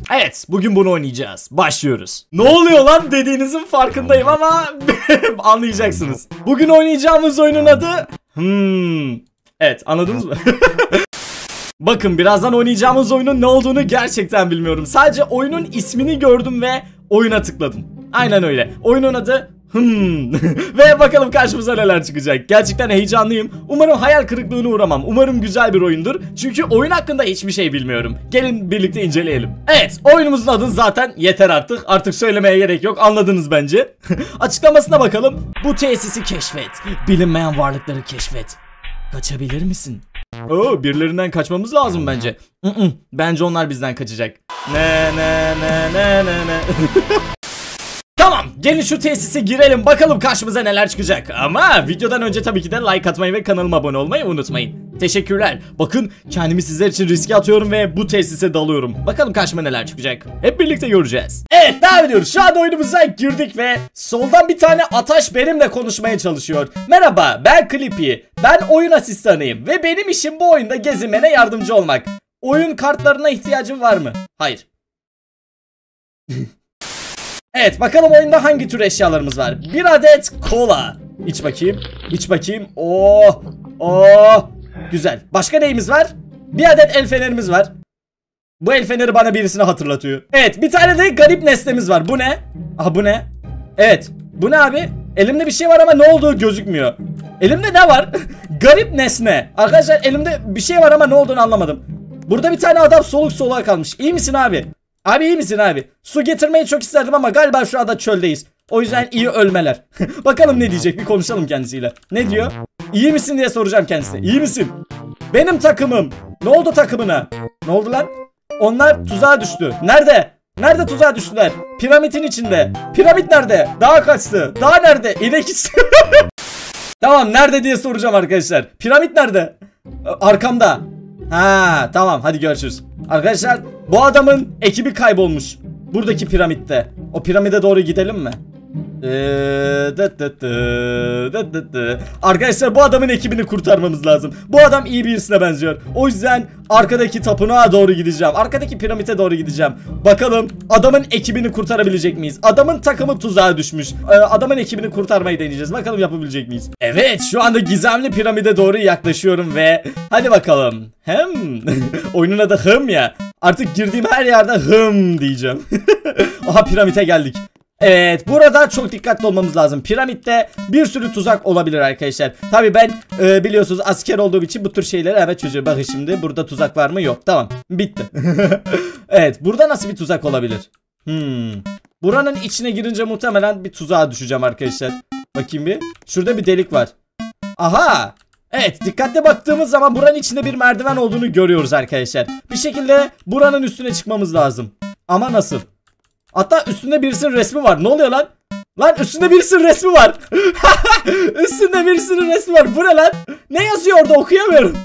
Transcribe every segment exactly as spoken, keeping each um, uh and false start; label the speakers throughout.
Speaker 1: Evet, bugün bunu oynayacağız. Başlıyoruz. Ne oluyor lan dediğinizin farkındayım ama anlayacaksınız. Bugün oynayacağımız oyunun adı... Hmm... Evet, anladınız mı? Bakın, birazdan oynayacağımız oyunun ne olduğunu gerçekten bilmiyorum. Sadece oyunun ismini gördüm ve oyuna tıkladım. Aynen öyle. Oyunun adı... Hmm. Ve bakalım karşımıza neler çıkacak. Gerçekten heyecanlıyım. Umarım hayal kırıklığına uğramam. Umarım güzel bir oyundur. Çünkü oyun hakkında hiçbir şey bilmiyorum. Gelin birlikte inceleyelim. Evet, oyunumuzun adını zaten yeter artık. Artık söylemeye gerek yok. Anladınız bence. Açıklamasına bakalım. Bu tesisi keşfet. Bilinmeyen varlıkları keşfet. Kaçabilir misin? Oo, birilerinden kaçmamız lazım bence. Bence onlar bizden kaçacak. Ne ne ne ne ne ne. Tamam, gelin şu tesise girelim, bakalım karşımıza neler çıkacak. Ama videodan önce tabii ki de like atmayı ve kanalıma abone olmayı unutmayın. Teşekkürler. Bakın, kendimi sizler için riske atıyorum ve bu tesise dalıyorum. Bakalım karşıma neler çıkacak. Hep birlikte göreceğiz. Evet, devam ediyoruz. Şu anda oyunumuza girdik ve soldan bir tane ataş benimle konuşmaya çalışıyor. Merhaba, ben Clippy. Ben oyun asistanıyım ve benim işim bu oyunda gezinmene yardımcı olmak. Oyun kartlarına ihtiyacın var mı? Hayır. Evet, bakalım oyunda hangi tür eşyalarımız var. Bir adet kola. İç bakayım. İç bakayım. Oh. Oh. Güzel. Başka neyimiz var? Bir adet el fenerimiz var. Bu el feneri bana birisini hatırlatıyor. Evet, bir tane de garip nesnemiz var. Bu ne? Aha, bu ne? Evet. Bu ne abi? Elimde bir şey var ama ne olduğu gözükmüyor. Elimde ne var? Garip nesne. Arkadaşlar, elimde bir şey var ama ne olduğunu anlamadım. Burada bir tane adam soluk soluğa kalmış. İyi misin abi? Abi iyi misin abi? Su getirmeyi çok isterdim ama galiba şu anda çöldeyiz. O yüzden iyi ölmeler. Bakalım ne diyecek, bir konuşalım kendisiyle. Ne diyor? İyi misin diye soracağım kendisine. İyi misin? Benim takımım. Ne oldu takımına? Ne oldu lan? Onlar tuzağa düştü. Nerede? Nerede tuzağa düştüler? Piramidin içinde. Piramit nerede? Dağa kaçtı. Dağ nerede? İnek içti. Tamam, nerede diye soracağım arkadaşlar. Piramit nerede? Arkamda. Ha, tamam, hadi görüşürüz. Arkadaşlar, bu adamın ekibi kaybolmuş. Buradaki piramitte. O piramide doğru gidelim mi? Ee, dı dı dı, dı dı dı. Arkadaşlar, bu adamın ekibini kurtarmamız lazım. Bu adam iyi birisine benziyor. O yüzden arkadaki tapınağa doğru gideceğim. Arkadaki piramite doğru gideceğim. Bakalım adamın ekibini kurtarabilecek miyiz? Adamın takımı tuzağa düşmüş. Ee, adamın ekibini kurtarmayı deneyeceğiz. Bakalım yapabilecek miyiz? Evet, şu anda gizemli piramide doğru yaklaşıyorum ve hadi bakalım. Hem oyunun adı hım ya. Artık girdiğim her yerde hım diyeceğim. Aha, piramite geldik. Evet, burada çok dikkatli olmamız lazım. Piramitte bir sürü tuzak olabilir arkadaşlar. Tabii ben e, biliyorsunuz asker olduğum için bu tür şeyleri hemen çözüyorum. Bakın şimdi, burada tuzak var mı? Yok. Tamam, bitti. Evet, burada nasıl bir tuzak olabilir? Hmm. Buranın içine girince muhtemelen bir tuzağa düşeceğim arkadaşlar. Bakayım bir. Şurada bir delik var. Aha. Evet, dikkatli baktığımız zaman buranın içinde bir merdiven olduğunu görüyoruz arkadaşlar. Bir şekilde buranın üstüne çıkmamız lazım. Ama nasıl? Hatta üstünde birisinin resmi var. Ne oluyor lan? Lan üstünde birisinin resmi var. Üstünde birisinin resmi var. Bu ne lan? Ne yazıyor orada, okuyamıyorum.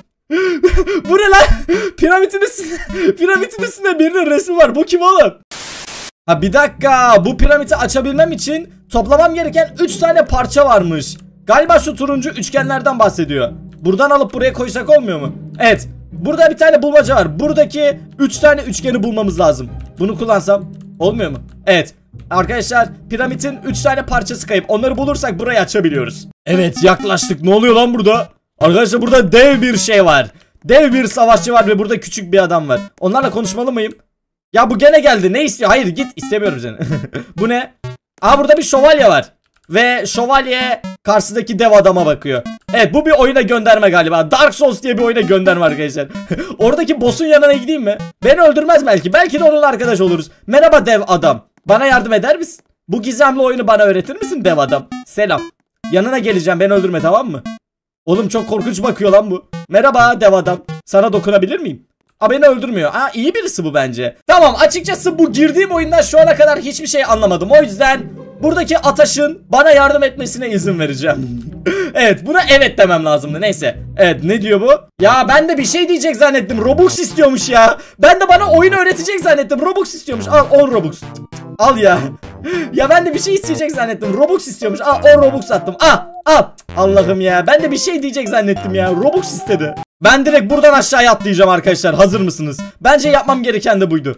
Speaker 1: Bu ne lan? Piramidin üstünde, piramidin üstünde birinin resmi var. Bu kim oğlum? Ha, bir dakika. Bu piramidi açabilmem için toplamam gereken üç tane parça varmış. Galiba şu turuncu üçgenlerden bahsediyor. Buradan alıp buraya koysak olmuyor mu? Evet. Burada bir tane bulmaca var. Buradaki üç tane üçgeni bulmamız lazım. Bunu kullansam olmuyor mu? Evet. Arkadaşlar, piramidin üç tane parçası kayıp. Onları bulursak burayı açabiliyoruz. Evet, yaklaştık. Ne oluyor lan burada? Arkadaşlar, burada dev bir şey var. Dev bir savaşçı var ve burada küçük bir adam var. Onlarla konuşmalı mıyım? Ya bu gene geldi. Ne istiyor? Hayır, git. İstemiyorum seni. Bu ne? Aa, burada bir şövalye var. Ve şövalye karşısındaki dev adama bakıyor. Evet, bu bir oyuna gönderme galiba. Dark Souls diye bir oyuna gönderme arkadaşlar. Oradaki boss'un yanına gideyim mi? Beni öldürmez belki. Belki de onunla arkadaş oluruz. Merhaba dev adam. Bana yardım eder misin? Bu gizemli oyunu bana öğretir misin dev adam? Selam. Yanına geleceğim, beni öldürme, tamam mı? Oğlum, çok korkunç bakıyor lan bu. Merhaba dev adam. Sana dokunabilir miyim? Aa, beni öldürmüyor. Aa, iyi birisi bu bence. Tamam, açıkçası bu girdiğim oyundan şu ana kadar hiçbir şey anlamadım. O yüzden buradaki ataşın bana yardım etmesine izin vereceğim. Evet, buna evet demem lazımdı. Neyse. Evet, ne diyor bu? Ya ben de bir şey diyecek zannettim. Robux istiyormuş ya. Ben de bana oyunu öğretecek zannettim. Robux istiyormuş. Al on Robux. Al ya. Ya ben de bir şey isteyecek zannettim. Robux istiyormuş. Al on Robux attım. Al. Al. Allah'ım ya. Ben de bir şey diyecek zannettim ya. Robux istedi. Ben direkt buradan aşağıya atlayacağım arkadaşlar. Hazır mısınız? Bence yapmam gereken de buydu.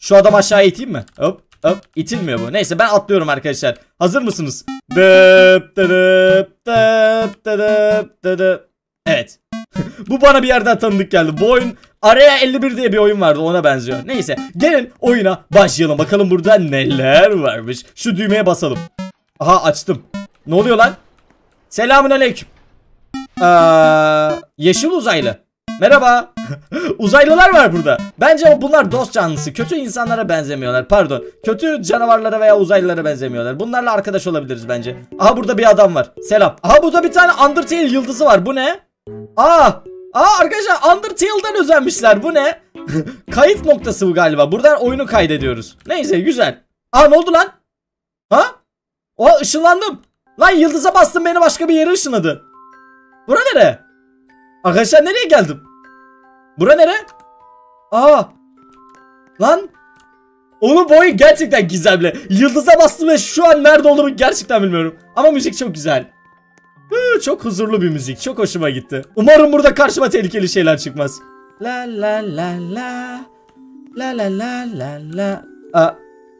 Speaker 1: Şu adamı aşağı iteyim mi? Hop hop, itilmiyor bu. Neyse ben atlıyorum arkadaşlar. Hazır mısınız? Dıp dıp dıp dıp dıp. Evet. Bu bana bir yerden tanıdık geldi. Bu oyun Area elli bir diye bir oyun vardı, ona benziyor. Neyse gelin oyuna başlayalım. Bakalım burada neler varmış. Şu düğmeye basalım. Aha açtım. Ne oluyor lan? Selamünaleyküm. Ee, yeşil uzaylı. Merhaba. Uzaylılar var burada. Bence bunlar dost canlısı. Kötü insanlara benzemiyorlar. Pardon. Kötü canavarlara veya uzaylılara benzemiyorlar. Bunlarla arkadaş olabiliriz bence. Aha burada bir adam var. Selam. Aha burada bir tane Undertale yıldızı var. Bu ne? Aa! Aa arkadaşlar, Undertale'dan özenmişler. Bu ne? Kayıt noktası bu galiba. Buradan oyunu kaydediyoruz. Neyse güzel. Aa ne oldu lan? Ha? Oha ışınlandım. Lan yıldıza bastım, beni başka bir yere ışınladı. Bura nere? Arkadaşlar nereye geldim? Bura nere? Aa! Lan! Oğlum bu oyun gerçekten gizemli. Yıldıza bastım ve şu an nerede olduğumu gerçekten bilmiyorum. Ama müzik çok güzel. Hı, çok huzurlu bir müzik. Çok hoşuma gitti. Umarım burada karşıma tehlikeli şeyler çıkmaz. La la la la. La la la la la. Aa.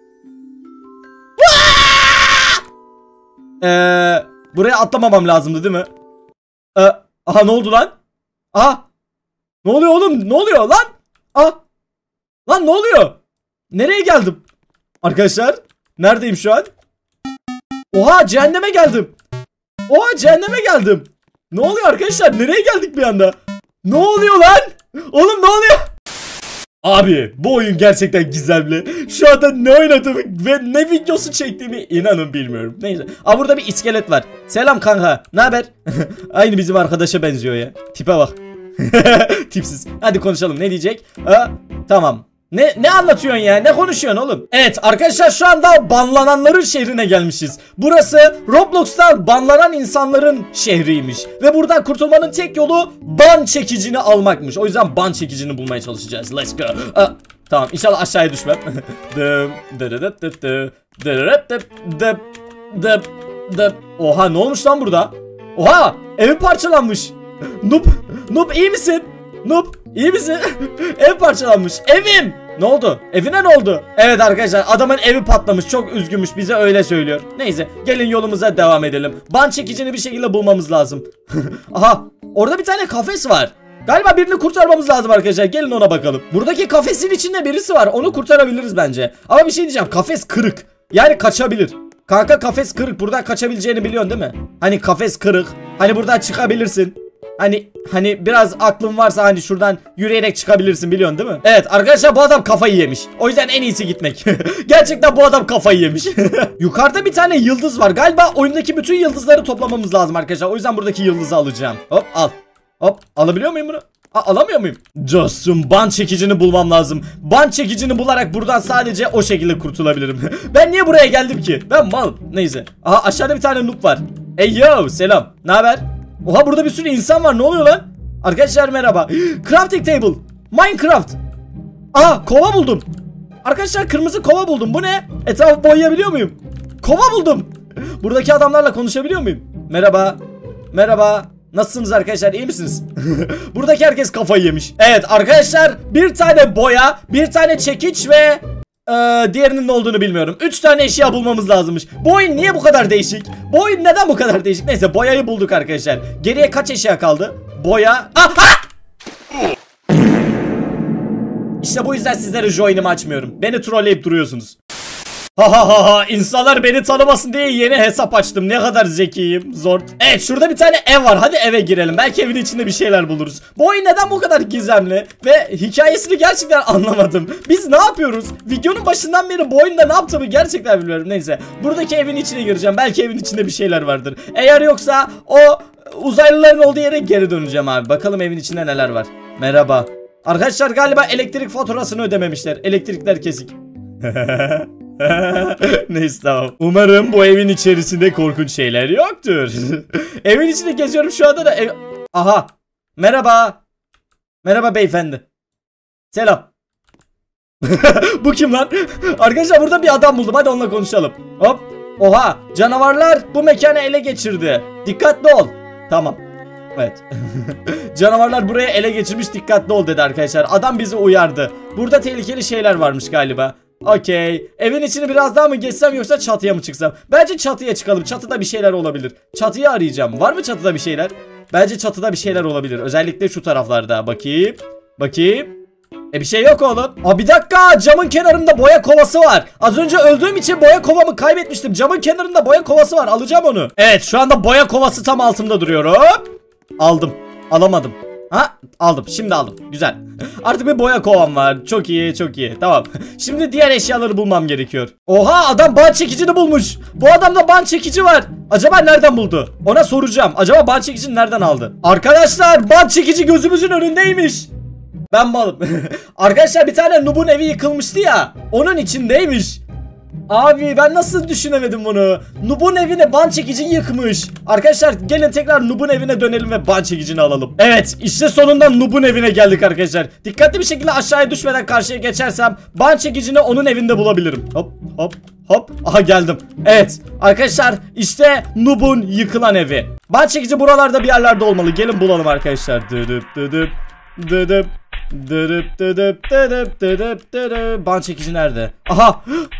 Speaker 1: Ee, buraya atlamamam lazımdı değil mi? Ee, aha ne oldu lan? Aha. Ne oluyor oğlum? Ne oluyor lan? Aha. Lan ne oluyor? Nereye geldim? Arkadaşlar neredeyim şu an? Oha cehenneme geldim. Oha cehenneme geldim. Ne oluyor arkadaşlar? Nereye geldik bir anda? Ne oluyor lan? Oğlum ne oluyor? Abi bu oyun gerçekten gizemli. Şu anda ne oynadığımı ve ne videosu çektiğimi inanın bilmiyorum. Neyse. Aa burada bir iskelet var. Selam kanka. Ne haber? Aynı bizim arkadaşa benziyor ya. Tipe bak. Tipsiz. Hadi konuşalım. Ne diyecek? Aa, tamam. Ne ne anlatıyorsun ya? Ne konuşuyorsun oğlum? Evet arkadaşlar şu anda banlananların şehrine gelmişiz. Burası Roblox'tan banlanan insanların şehriymiş. Ve buradan kurtulmanın tek yolu ban çekicini almakmış. O yüzden ban çekicini bulmaya çalışacağız. Let's go. Aa, tamam inşallah aşağıya düşmem. Oha ne olmuş lan burada? Oha evi parçalanmış. Noob, Noob iyi misin? Noob iyi misin? Ev parçalanmış. Evim. Ne oldu? Evine ne oldu? Evet arkadaşlar adamın evi patlamış. Çok üzgünmüş, bize öyle söylüyor. Neyse gelin yolumuza devam edelim. Ban çekicini bir şekilde bulmamız lazım. Aha orada bir tane kafes var. Galiba birini kurtarmamız lazım arkadaşlar. Gelin ona bakalım. Buradaki kafesin içinde birisi var. Onu kurtarabiliriz bence. Ama bir şey diyeceğim. Kafes kırık. Yani kaçabilir. Kanka kafes kırık. Buradan kaçabileceğini biliyorsun değil mi? Hani kafes kırık. Hani buradan çıkabilirsin. Hani hani biraz aklın varsa hani şuradan yürüyerek çıkabilirsin, biliyorsun değil mi? Evet arkadaşlar bu adam kafayı yemiş. O yüzden en iyisi gitmek. Gerçekten bu adam kafayı yemiş. Yukarıda bir tane yıldız var. Galiba oyundaki bütün yıldızları toplamamız lazım arkadaşlar. O yüzden buradaki yıldızı alacağım. Hop al. Hop alabiliyor muyum bunu? A alamıyor muyum? Dostum ban çekicini bulmam lazım. Ban çekicini bularak buradan sadece o şekilde kurtulabilirim. Ben niye buraya geldim ki? Ben mal. Neyse. Aha aşağıda bir tane noob var. Hey yo selam. Ne haber? Oha burada bir sürü insan var. Ne oluyor lan? Arkadaşlar merhaba. Crafting table. Minecraft. Aa kova buldum. Arkadaşlar kırmızı kova buldum. Bu ne? Etrafı boyayabiliyor muyum? Kova buldum. Buradaki adamlarla konuşabiliyor muyum? Merhaba. Merhaba. Nasılsınız arkadaşlar? İyi misiniz? Buradaki herkes kafayı yemiş. Evet arkadaşlar bir tane boya, bir tane çekiç ve Ee, diğerinin ne olduğunu bilmiyorum. üç tane eşya bulmamız lazımmış. Bu oyun niye bu kadar değişik? Bu oyun neden bu kadar değişik? Neyse boyayı bulduk arkadaşlar. Geriye kaç eşya kaldı? Boya. Aha! İşte bu yüzden sizlere join'imi açmıyorum. Beni trolleyip duruyorsunuz. Ha ha ha ha, insanlar beni tanımasın diye yeni hesap açtım. Ne kadar zekiyim. Zort. Evet şurada bir tane ev var. Hadi eve girelim. Belki evin içinde bir şeyler buluruz. Bu oyun neden bu kadar gizemli? Ve hikayesini gerçekten anlamadım. Biz ne yapıyoruz? Videonun başından beri bu oyunda ne yaptığımı gerçekten bilmiyorum. Neyse. Buradaki evin içine gireceğim. Belki evin içinde bir şeyler vardır. Eğer yoksa o uzaylıların olduğu yere geri döneceğim abi. Bakalım evin içinde neler var. Merhaba. Arkadaşlar galiba elektrik faturasını ödememişler. Elektrikler kesik. Neyse tamam. Umarım bu evin içerisinde korkunç şeyler yoktur. Evin içinde geziyorum şu anda da ev... Aha. Merhaba. Merhaba beyefendi. Selam. Bu kim lan? Arkadaşlar burada bir adam buldum. Hadi onunla konuşalım. Hop. Oha. Canavarlar bu mekanı ele geçirdi. Dikkatli ol. Tamam. Evet. Canavarlar buraya ele geçirmiş, dikkatli ol dedi arkadaşlar. Adam bizi uyardı. Burada tehlikeli şeyler varmış galiba. Okey. Evin içini biraz daha mı geçsem yoksa çatıya mı çıksam? Bence çatıya çıkalım. Çatıda bir şeyler olabilir. Çatıyı arayacağım. Var mı çatıda bir şeyler? Bence çatıda bir şeyler olabilir. Özellikle şu taraflarda. Bakayım. Bakayım. E bir şey yok oğlum. Aa bir dakika, camın kenarında boya kovası var. Az önce öldüğüm için boya kovamı kaybetmiştim. Camın kenarında boya kovası var. Alacağım onu. Evet, şu anda boya kovası tam altımda duruyor. Hop. Aldım. Alamadım. Ha, aldım. Şimdi aldım. Güzel. Artık bir boya kovam var. Çok iyi, çok iyi. Tamam. Şimdi diğer eşyaları bulmam gerekiyor. Oha, adam ban çekicini bulmuş. Bu adamda ban çekici var. Acaba nereden buldu? Ona soracağım. Acaba ban çekicini nereden aldı? Arkadaşlar, ban çekici gözümüzün önündeymiş. Ben malım. Arkadaşlar, bir tane noob'un evi yıkılmıştı ya. Onun içindeymiş. Abi ben nasıl düşünemedim bunu? Noob'un evine ban çekici yıkmış. Arkadaşlar gelin tekrar Noob'un evine dönelim ve ban çekicini alalım. Evet, işte sonunda Noob'un evine geldik arkadaşlar. Dikkatli bir şekilde aşağıya düşmeden karşıya geçersem ban çekicini onun evinde bulabilirim. Hop hop hop. Aha geldim. Evet arkadaşlar, işte Noob'un yıkılan evi. Ban çekici buralarda bir yerlerde olmalı. Gelin bulalım arkadaşlar. Dıdıp dıdıp dıdıp dıdıp dıdıp dıdıp dıdıp dıdıp. Ban çekici nerede? Aha.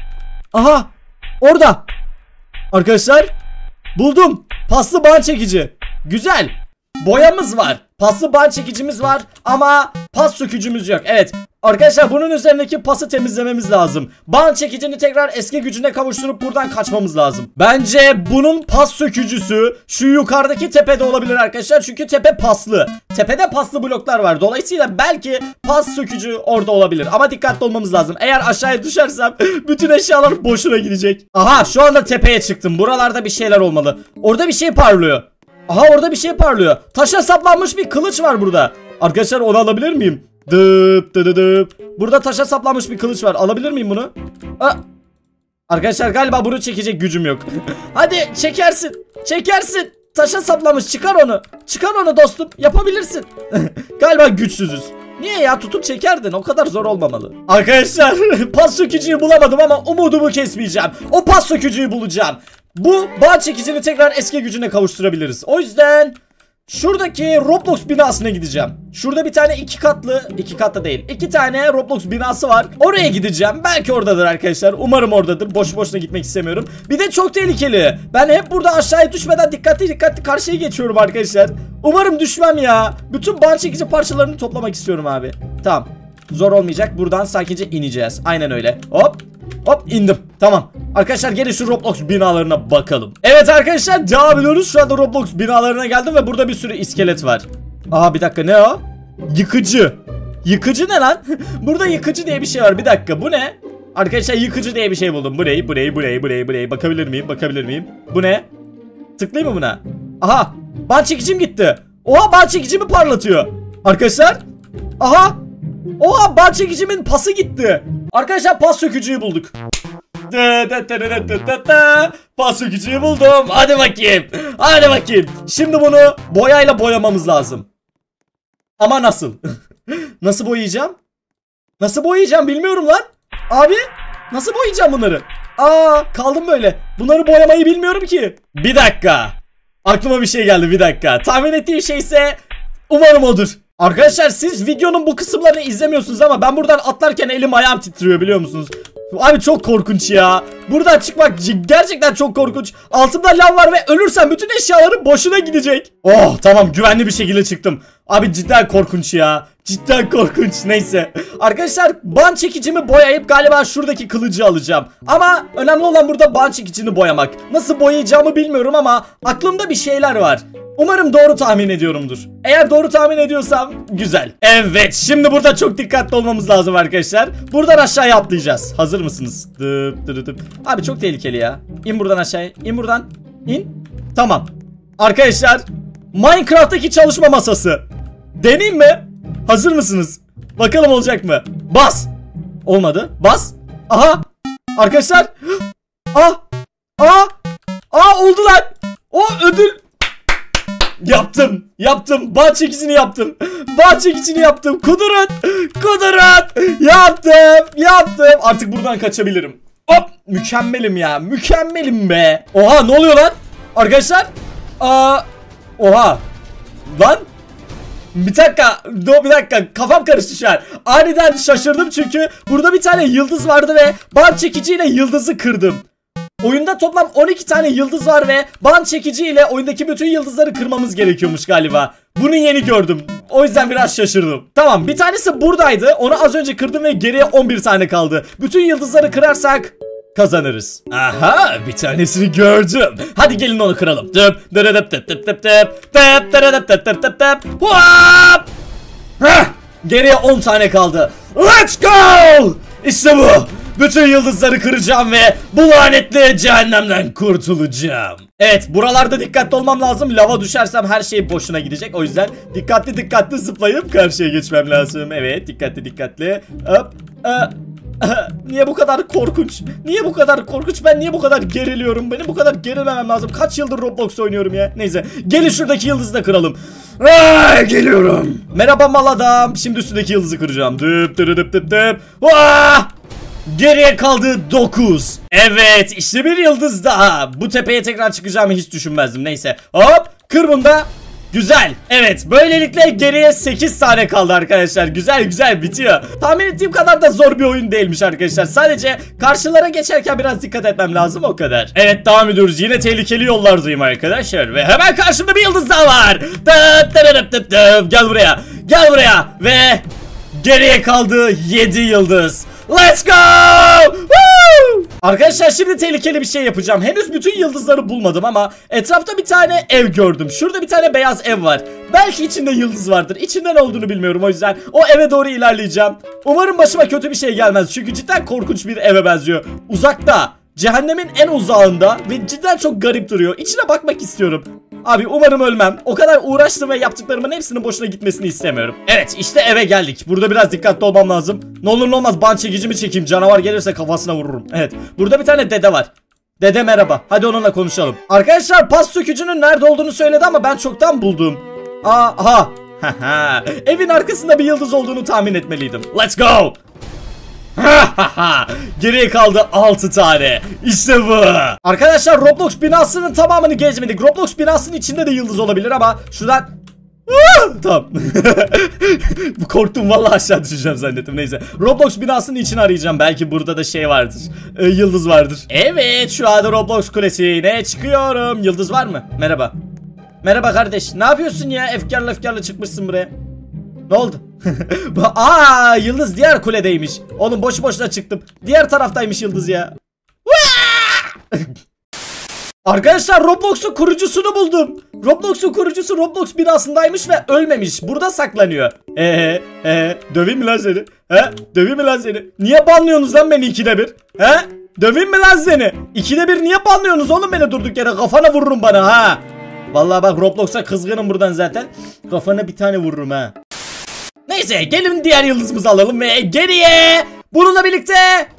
Speaker 1: Aha, orada. Arkadaşlar, buldum. Paslı ban çekici. Güzel. Boyamız var. Paslı ban çekicimiz var ama pas sökücümüz yok. Evet arkadaşlar, bunun üzerindeki pası temizlememiz lazım. Ban çekicini tekrar eski gücüne kavuşturup buradan kaçmamız lazım. Bence bunun pas sökücüsü şu yukarıdaki tepede olabilir arkadaşlar. Çünkü tepe paslı. Tepede paslı bloklar var. Dolayısıyla belki pas sökücü orada olabilir. Ama dikkatli olmamız lazım. Eğer aşağıya düşersem bütün eşyalar boşuna gidecek. Aha, şu anda tepeye çıktım. Buralarda bir şeyler olmalı. Orada bir şey parlıyor. Aha, orada bir şey parlıyor. Taşa saplanmış bir kılıç var burada. Arkadaşlar, onu alabilir miyim? Dıp dıp dıp. Burada taşa saplanmış bir kılıç var. Alabilir miyim bunu? Aa. Arkadaşlar galiba bunu çekecek gücüm yok. Hadi çekersin. Çekersin. Taşa saplanmış, çıkar onu. Çıkar onu dostum. Yapabilirsin. Galiba güçsüzüz. Niye ya, tutup çekerdin, o kadar zor olmamalı. Arkadaşlar pas sökücüyü bulamadım ama umudumu kesmeyeceğim. O pas sökücüyü bulacağım. Bu ban çekicini tekrar eski gücüne kavuşturabiliriz. O yüzden şuradaki Roblox binasına gideceğim. Şurada bir tane iki katlı, iki katlı değil, iki tane Roblox binası var. Oraya gideceğim. Belki oradadır arkadaşlar. Umarım oradadır. Boş boşuna gitmek istemiyorum. Bir de çok tehlikeli. Ben hep burada aşağıya düşmeden dikkatli dikkatli karşıya geçiyorum arkadaşlar. Umarım düşmem ya. Bütün ban çekici parçalarını toplamak istiyorum abi. Tamam. Zor olmayacak. Buradan sakince ineceğiz. Aynen öyle. Hop. Hop indim. Tamam. Arkadaşlar gelin şu Roblox binalarına bakalım. Evet arkadaşlar, devam ediyoruz. Şu anda Roblox binalarına geldim ve burada bir sürü iskelet var. Aa bir dakika, ne o? Yıkıcı. Yıkıcı ne lan? Burada yıkıcı diye bir şey var. Bir dakika, bu ne? Arkadaşlar yıkıcı diye bir şey buldum. Bu ne? Bu ne? Bu ne? Bu ne? Bu ne? Bakabilir miyim? Bakabilir miyim? Bu ne? Tıklayayım mı buna? Aha. Ban çekicim gitti. Oha, ban çekicimi parlatıyor. Arkadaşlar. Aha. Oha, ban çekicimin pası gitti. Arkadaşlar pas sökücüyü bulduk. Pas sökücüyü buldum. Hadi bakayım. Hadi bakayım. Şimdi bunu boyayla boyamamız lazım. Ama nasıl? Nasıl boyayacağım? Nasıl boyayacağım bilmiyorum lan. Abi nasıl boyayacağım bunları? Aa, kaldım böyle. Bunları boyamayı bilmiyorum ki. Bir dakika. Aklıma bir şey geldi, bir dakika. Tahmin ettiğim şey ise umarım odur. Arkadaşlar siz videonun bu kısımlarını izlemiyorsunuz ama ben buradan atlarken elim ayağım titriyor, biliyor musunuz? Abi çok korkunç ya. Buradan çıkmak gerçekten çok korkunç. Altımda lav var ve ölürsem bütün eşyalarım boşuna gidecek. Oh tamam, güvenli bir şekilde çıktım. Abi cidden korkunç ya. Cidden korkunç. Neyse. Arkadaşlar ban çekicimi boyayıp galiba şuradaki kılıcı alacağım. Ama önemli olan burada ban çekicini boyamak. Nasıl boyayacağımı bilmiyorum ama aklımda bir şeyler var. Umarım doğru tahmin ediyorumdur. Eğer doğru tahmin ediyorsam güzel. Evet, şimdi burada çok dikkatli olmamız lazım arkadaşlar. Buradan aşağıya atlayacağız. Hazır mısınız? Dıp dıp dıp. Abi çok tehlikeli ya. İn buradan aşağıya. İn buradan. İn. Tamam. Arkadaşlar Minecraft'taki çalışma masası. Deneyim mi? Hazır mısınız? Bakalım olacak mı? Bas. Olmadı. Bas. Aha. Arkadaşlar. Ah. Ah. Ah oldu lan. O ödül. Yaptım. Yaptım. Bağ çekicini yaptım. Bağ çekicini yaptım. Kudurun. Kudurun. Yaptım. Yaptım. Artık buradan kaçabilirim. Hop. Mükemmelim ya. Mükemmelim be. Oha, ne oluyor lan? Arkadaşlar. Aa. Oha. Lan. Bir dakika, do bir dakika, kafam karıştı şu an. Aniden şaşırdım çünkü burada bir tane yıldız vardı ve bant çekiciyle yıldızı kırdım. Oyunda toplam on iki tane yıldız var ve bant çekiciyle oyundaki bütün yıldızları kırmamız gerekiyormuş galiba. Bunu yeni gördüm. O yüzden biraz şaşırdım. Tamam, bir tanesi buradaydı. Onu az önce kırdım ve geriye on bir tane kaldı. Bütün yıldızları kırarsak kazanırız. Aha, bir tanesini gördüm. Hadi gelin onu kıralım. Dıp dıp dıp dıp dıp dıp dıp dıp dıp dıp dıp dıp dıp. Hop! Heh, geriye on tane kaldı. Let's go! İşte bu. Bütün yıldızları kıracağım ve bu lanetli cehennemden kurtulacağım. Evet, buralarda dikkatli olmam lazım. Lava düşersem her şey boşuna gidecek. O yüzden dikkatli dikkatli zıplayıp karşıya geçmem lazım. Evet, dikkatli dikkatli. Hop. Niye bu kadar korkunç? Niye bu kadar korkunç? Ben niye bu kadar geriliyorum? Benim bu kadar gerilmemem lazım. Kaç yıldır Roblox oynuyorum ya. Neyse. Gelin şuradaki yıldızı da kıralım. Aa, geliyorum. Merhaba mal adam. Şimdi üstündeki yıldızı kıracağım. Dıp dıp dıp dıp dıp. Aa! Geriye kaldı dokuz. Evet, işte bir yıldız daha. Bu tepeye tekrar çıkacağımı hiç düşünmezdim. Neyse. Hop, kır bunu da. Güzel. Evet, böylelikle geriye sekiz tane kaldı arkadaşlar. Güzel güzel bitiyor. Tahmin ettiğim kadar da zor bir oyun değilmiş arkadaşlar. Sadece karşılara geçerken biraz dikkat etmem lazım, o kadar. Evet, devam ediyoruz. Yine tehlikeli yollardayım arkadaşlar. Ve hemen karşımda bir yıldız daha var. Dıp dıp dıp dıp. Gel buraya. Gel buraya. Ve geriye kaldı yedi yıldız. Let's go! Woo! Arkadaşlar, şimdi tehlikeli bir şey yapacağım. Henüz bütün yıldızları bulmadım ama etrafta bir tane ev gördüm. Şurada bir tane beyaz ev var. Belki içinde yıldız vardır. İçinde ne olduğunu bilmiyorum, o yüzden o eve doğru ilerleyeceğim. Umarım başıma kötü bir şey gelmez. Çünkü cidden korkunç bir eve benziyor. Uzakta. Cehennemin en uzağında ve cidden çok garip duruyor. İçine bakmak istiyorum. Abi umarım ölmem. O kadar uğraştım ve yaptıklarımın hepsinin boşuna gitmesini istemiyorum. Evet, işte eve geldik. Burada biraz dikkatli olmam lazım. Ne olur ne olmaz bant çekicimi çekeyim. Canavar gelirse kafasına vururum. Evet, burada bir tane dede var. Dede merhaba. Hadi onunla konuşalım. Arkadaşlar, pas sökücünün nerede olduğunu söyledi ama ben çoktan buldum. Aa, aha. Evin arkasında bir yıldız olduğunu tahmin etmeliydim. Let's go. Geriye kaldı altı tane. İşte bu. Arkadaşlar, Roblox binasının tamamını gezmedik. Roblox binasının içinde de yıldız olabilir ama şuradan... Tamam. Korktum vallahi, aşağı düşeceğim zannettim. Neyse, Roblox binasının içini arayacağım. Belki burada da şey vardır, ee, yıldız vardır. Evet, şu anda Roblox kulesine çıkıyorum. Yıldız var mı? Merhaba. Merhaba kardeş, ne yapıyorsun ya? Efkarlı efkarlı çıkmışsın buraya. Ne oldu? Aa, yıldız diğer kuledeymiş. Oğlum boş boşuna çıktım. Diğer taraftaymış yıldız ya. Arkadaşlar, Roblox'un kurucusunu buldum. Roblox'un kurucusu Roblox binasındaymış ve ölmemiş. Burada saklanıyor. Eee eee döveyim mi lan seni? He? Döveyim mi lan seni? Niye banlıyorsunuz lan beni ikide bir? He? Döveyim mi lan seni? İkide bir niye banlıyorsunuz oğlum beni durduk yere? Kafana vururum bana ha. Vallahi bak, Roblox'a kızgınım buradan zaten. Kafana bir tane vururum ha. Neyse, gelin diğer yıldızımızı alalım ve geriye bununla birlikte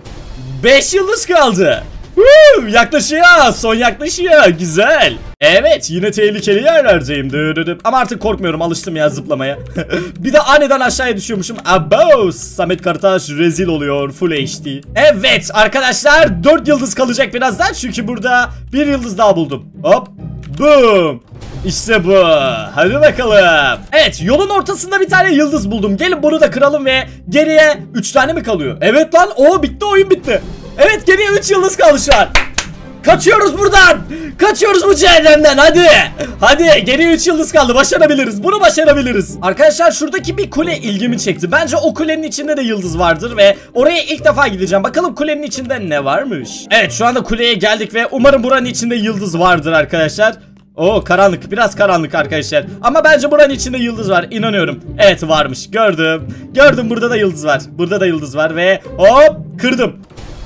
Speaker 1: beş yıldız kaldı. Woo, yaklaşıyor, son yaklaşıyor, güzel. Evet, yine tehlikeli yerlerdeyim. Ama artık korkmuyorum, alıştım ya zıplamaya. Bir de aniden aşağıya düşüyormuşum. Abo, Samet Karataş rezil oluyor, full H D. Evet arkadaşlar, dört yıldız kalacak birazdan çünkü burada bir yıldız daha buldum. Hop, boom. İşte bu. Hadi bakalım. Evet, yolun ortasında bir tane yıldız buldum. Gelin bunu da kıralım ve geriye üç tane mi kalıyor? Evet lan, o bitti, oyun bitti. Evet, geriye üç yıldız kaldı şu an. Kaçıyoruz buradan. Kaçıyoruz bu cehennemden, hadi. Hadi, geriye üç yıldız kaldı, başarabiliriz. Bunu başarabiliriz. Arkadaşlar, şuradaki bir kule ilgimi çekti. Bence o kulenin içinde de yıldız vardır ve oraya ilk defa gideceğim. Bakalım kulenin içinde ne varmış. Evet, şu anda kuleye geldik ve umarım buranın içinde yıldız vardır arkadaşlar. Oo, karanlık, biraz karanlık arkadaşlar. Ama bence buranın içinde yıldız var, inanıyorum. Evet, varmış, gördüm. Gördüm, burada da yıldız var. Burada da yıldız var ve hop, kırdım.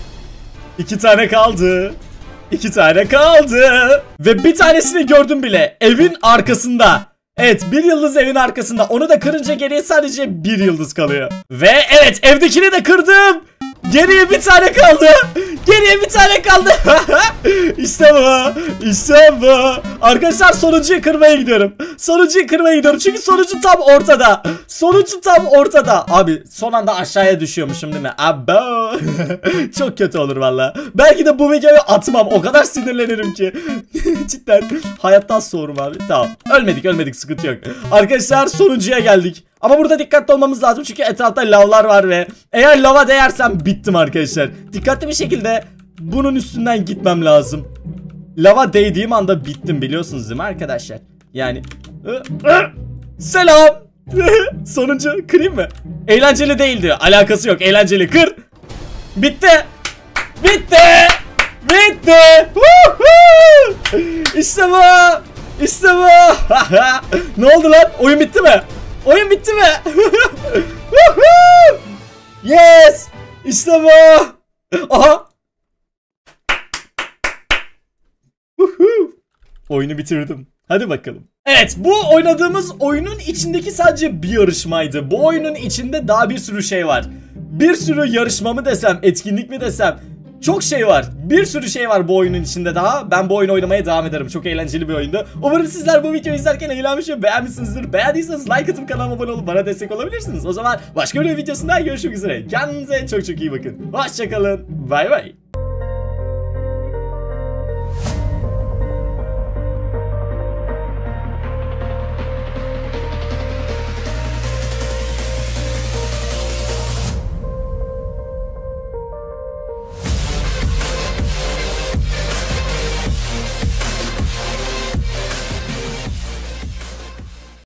Speaker 1: İki tane kaldı. İki tane kaldı. Ve bir tanesini gördüm bile. Evin arkasında. Evet, bir yıldız evin arkasında. Onu da kırınca geriye sadece bir yıldız kalıyor. Ve evet, evdekini de kırdım. Geriye bir tane kaldı. Geriye bir tane kaldı. İşte bu. İşte bu. Arkadaşlar, sonuncuyu kırmaya gidiyorum. Sonuncuyu kırmaya gidiyorum. Çünkü sonucu tam ortada. Sonucu tam ortada. Abi, son anda aşağıya düşüyormuşum değil mi? Abo. Çok kötü olur valla. Belki de bu videoyu atmam. O kadar sinirlenirim ki. Cidden hayattan soğurum abi. Tamam. Ölmedik ölmedik, sıkıntı yok. Arkadaşlar sonuncuya geldik. Ama burada dikkatli olmamız lazım çünkü etrafta lavlar var ve eğer lava değersem bittim arkadaşlar. Dikkatli bir şekilde bunun üstünden gitmem lazım. Lava değdiğim anda bittim, biliyorsunuz değil mi arkadaşlar? Yani selam. Sonuncu kırayım mı? Eğlenceli değildi. Alakası yok. Eğlenceli. Kır. Bitti. Bitti. Bitti. İşte bu. İşte bu. Ne oldu lan? Oyun bitti mi? Oyun bitti mi? Yes. İşte bu. Aha. Oyunu bitirdim. Hadi bakalım. Evet, bu oynadığımız oyunun içindeki sadece bir yarışmaydı. Bu oyunun içinde daha bir sürü şey var. Bir sürü yarışma mı desem, etkinlik mi desem, çok şey var. Bir sürü şey var bu oyunun içinde daha. Ben bu oyunu oynamaya devam ederim. Çok eğlenceli bir oyundu. Umarım sizler bu videoyu izlerken eğlenmiş ve beğenmişsinizdir. Beğendiyseniz like atıp kanalıma abone olup bana destek olabilirsiniz. O zaman başka bir videosunda görüşmek üzere. Kendinize çok çok iyi bakın. Hoşçakalın. Bay bay.